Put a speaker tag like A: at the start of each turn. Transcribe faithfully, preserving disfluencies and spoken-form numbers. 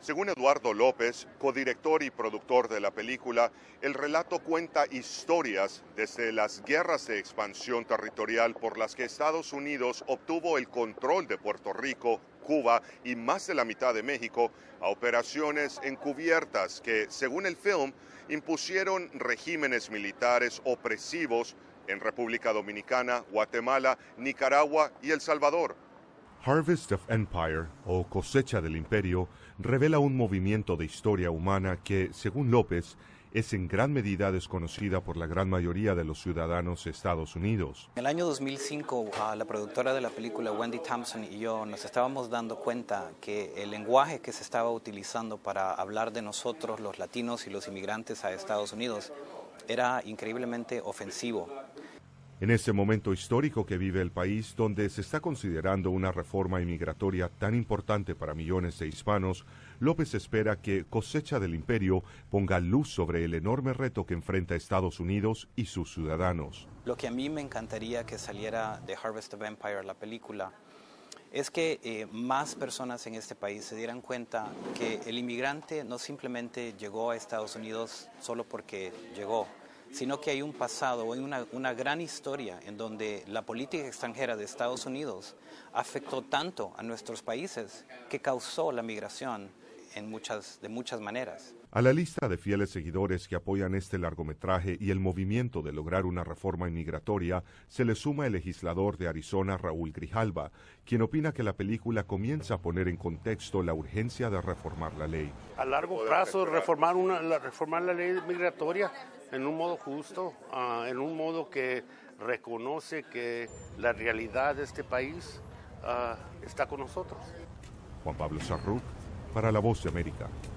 A: Según Eduardo López, codirector y productor de la película, el relato cuenta historias desde las guerras de expansión territorial por las que Estados Unidos obtuvo el control de Puerto Rico, Cuba y más de la mitad de México, a operaciones encubiertas que, según el film, impusieron regímenes militares opresivos en República Dominicana, Guatemala, Nicaragua y El Salvador.
B: Harvest of Empire, o Cosecha del Imperio, revela un movimiento de historia humana que, según López, es en gran medida desconocida por la gran mayoría de los ciudadanos de Estados Unidos.
C: En el año dos mil cinco, uh, la productora de la película, Wendy Thompson, y yo nos estábamos dando cuenta que el lenguaje que se estaba utilizando para hablar de nosotros, los latinos y los inmigrantes a Estados Unidos, era increíblemente ofensivo.
B: En este momento histórico que vive el país, donde se está considerando una reforma inmigratoria tan importante para millones de hispanos, López espera que Cosecha del Imperio ponga luz sobre el enorme reto que enfrenta Estados Unidos y sus ciudadanos.
C: Lo que a mí me encantaría que saliera de Harvest of Empire, la película, es que eh, más personas en este país se dieran cuenta que el inmigrante no simplemente llegó a Estados Unidos solo porque llegó, sino que hay un pasado, hay una, una gran historia en donde la política extranjera de Estados Unidos afectó tanto a nuestros países que causó la migración en muchas, de muchas maneras.
B: A la lista de fieles seguidores que apoyan este largometraje y el movimiento de lograr una reforma inmigratoria se le suma el legislador de Arizona, Raúl Grijalva, quien opina que la película comienza a poner en contexto la urgencia de reformar la ley.
D: A largo plazo, reformar, una, la, reformar la ley migratoria en un modo justo, uh, en un modo que reconoce que la realidad de este país uh, está con nosotros.
B: Juan Pablo Sarruc, para La Voz de América.